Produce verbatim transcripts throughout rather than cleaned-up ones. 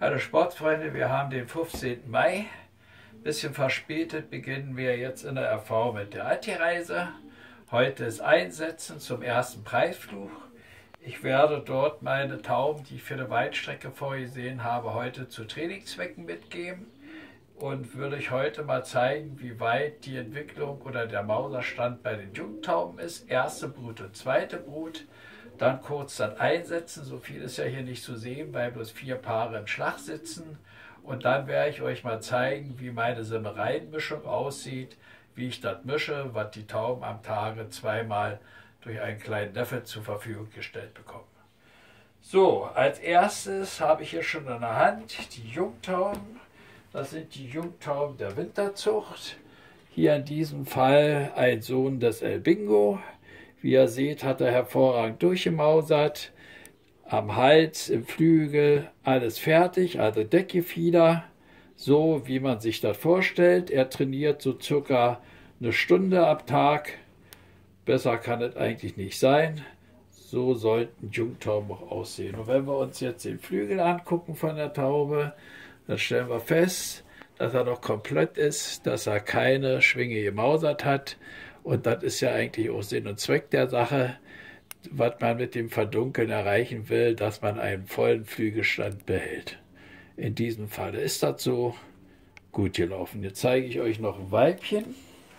Hallo Sportfreunde, wir haben den fünfzehnten Mai. Bisschen verspätet beginnen wir jetzt in der R V mit der Alti-Reise. Heute ist Einsetzen zum ersten Preisflug. Ich werde dort meine Tauben, die ich für die Weitstrecke vorgesehen habe, heute zu Trainingszwecken mitgeben und würde euch heute mal zeigen, wie weit die Entwicklung oder der Mauserstand bei den Jungtauben ist. Erste Brut und zweite Brut. Dann kurz dann einsetzen, so viel ist ja hier nicht zu sehen, weil bloß vier Paare im Schlag sitzen. Und dann werde ich euch mal zeigen, wie meine Semmereienmischung aussieht, wie ich das mische, was die Tauben am Tage zweimal durch einen kleinen Löffel zur Verfügung gestellt bekommen. So, als erstes habe ich hier schon in der Hand die Jungtauben. Das sind die Jungtauben der Winterzucht. Hier in diesem Fall ein Sohn des El Bingo. Wie ihr seht, hat er hervorragend durchgemausert. Am Hals, im Flügel, alles fertig, also Deckgefieder, so wie man sich das vorstellt. Er trainiert so circa eine Stunde am Tag. Besser kann es eigentlich nicht sein. So sollten Jungtauben auch aussehen. Und wenn wir uns jetzt den Flügel angucken von der Taube, dann stellen wir fest, dass er noch komplett ist, dass er keine Schwinge gemausert hat. Und das ist ja eigentlich auch Sinn und Zweck der Sache, was man mit dem Verdunkeln erreichen will, dass man einen vollen Flügelstand behält. In diesem Fall ist das so gut gelaufen. Jetzt zeige ich euch noch ein Weibchen.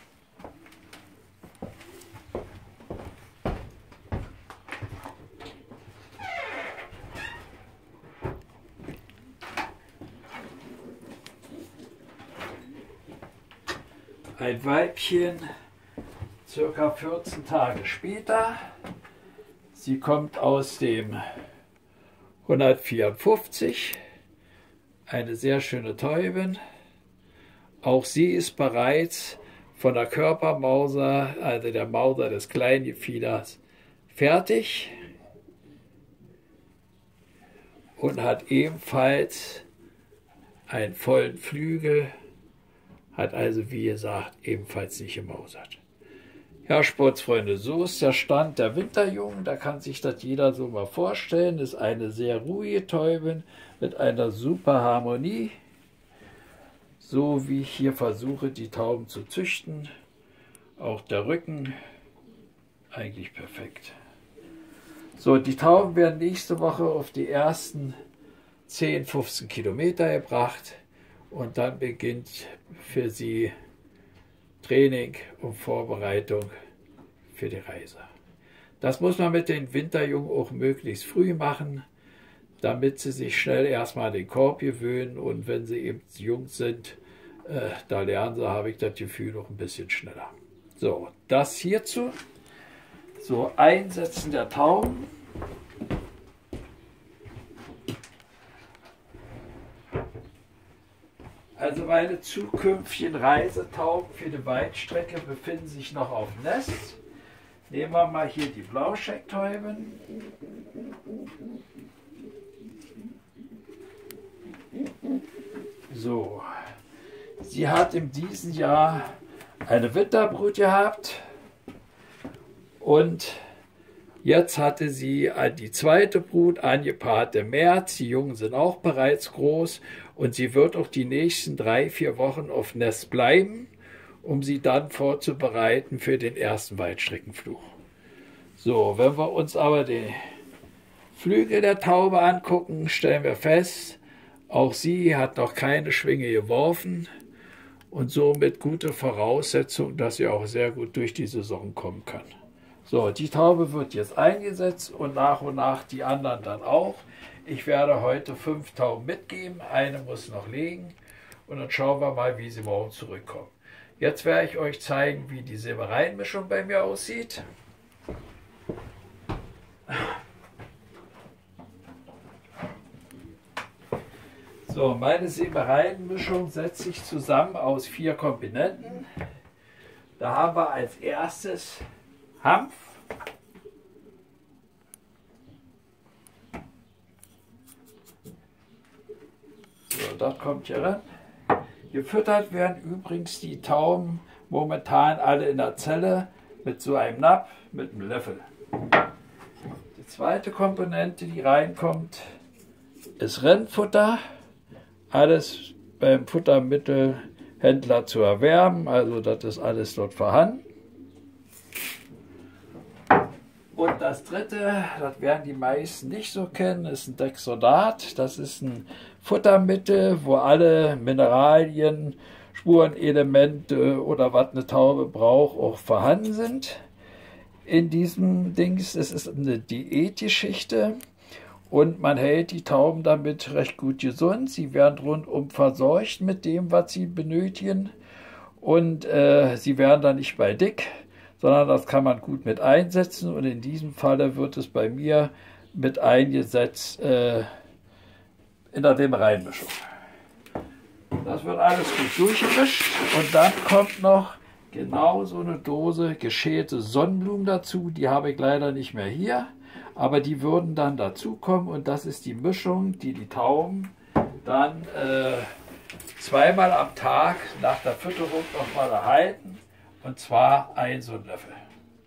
Ein Weibchen, circa vierzehn Tage später. Sie kommt aus dem hundertvierundfünfzig, eine sehr schöne Täubin. Auch sie ist bereits von der Körpermauser, also der Mauser des Kleingefieders, fertig und hat ebenfalls einen vollen Flügel, hat also wie gesagt ebenfalls nicht gemausert. Ja, Sportsfreunde, so ist der Stand der Winterjungen. Da kann sich das jeder so mal vorstellen. Das ist eine sehr ruhige Täubin mit einer super Harmonie. So wie ich hier versuche, die Tauben zu züchten. Auch der Rücken eigentlich perfekt. So, die Tauben werden nächste Woche auf die ersten zehn, fünfzehn Kilometer gebracht. Und dann beginnt für sie Training und Vorbereitung für die Reise. Das muss man mit den Winterjungen auch möglichst früh machen, damit sie sich schnell erstmal an den Korb gewöhnen und wenn sie eben jung sind, äh, da lernen sie, habe ich das Gefühl, noch ein bisschen schneller. So, das hierzu. So, Einsetzen der Tauben. Also meine zukünftigen Reisetauben für die Weitstrecke befinden sich noch auf dem Nest. Nehmen wir mal hier die Blauschecktäubin. So, sie hat in diesem Jahr eine Winterbrut gehabt und jetzt hatte sie die zweite Brut angepaart im März. Die Jungen sind auch bereits groß und sie wird auch die nächsten drei, vier Wochen auf Nest bleiben, um sie dann vorzubereiten für den ersten Weitstreckenflug. So, wenn wir uns aber den Flügel der Taube angucken, stellen wir fest, auch sie hat noch keine Schwinge geworfen und somit gute Voraussetzung, dass sie auch sehr gut durch die Saison kommen kann. So, die Taube wird jetzt eingesetzt und nach und nach die anderen dann auch. Ich werde heute fünf Tauben mitgeben, eine muss noch legen und dann schauen wir mal, wie sie morgen zurückkommen. Jetzt werde ich euch zeigen, wie die Semmereienmischung bei mir aussieht. So, meine Semmereienmischung setzt sich zusammen aus vier Komponenten. Da haben wir als erstes Hanf. So, das kommt hier ran. Gefüttert werden übrigens die Tauben momentan alle in der Zelle mit so einem Napf, mit einem Löffel. Die zweite Komponente, die reinkommt, ist Rindfutter. alles beim Futtermittelhändler zu erwerben. Also das ist alles dort vorhanden. Und das dritte, das werden die meisten nicht so kennen, ist ein Dexodat. Das ist ein Futtermittel, wo alle Mineralien, Spurenelemente oder was eine Taube braucht, auch vorhanden sind. In diesem Dings, es ist eine Diätgeschichte und man hält die Tauben damit recht gut gesund. Sie werden rundum versorgt mit dem, was sie benötigen, und äh, sie werden dann nicht bei dick, sondern das kann man gut mit einsetzen, und in diesem Falle wird es bei mir mit eingesetzt äh, in der Dämmereinmischung. Das wird alles gut durchgemischt, und dann kommt noch genau so eine Dose geschälte Sonnenblumen dazu. Die habe ich leider nicht mehr hier, aber die würden dann dazu kommen, und das ist die Mischung, die die Tauben dann äh, zweimal am Tag nach der Fütterung nochmal erhalten. Und zwar ein so ein Löffel.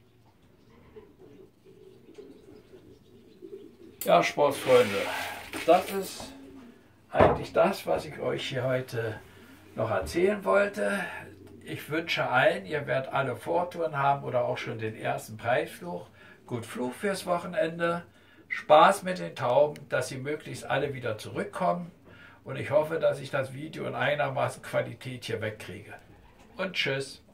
Ja, Sportsfreunde, das ist eigentlich das, was ich euch hier heute noch erzählen wollte. Ich wünsche allen, ihr werdet alle Vortouren haben oder auch schon den ersten Preisflug. Gut Flug fürs Wochenende, Spaß mit den Tauben, dass sie möglichst alle wieder zurückkommen. Und ich hoffe, dass ich das Video in einigermaßen Qualität hier wegkriege. Und tschüss.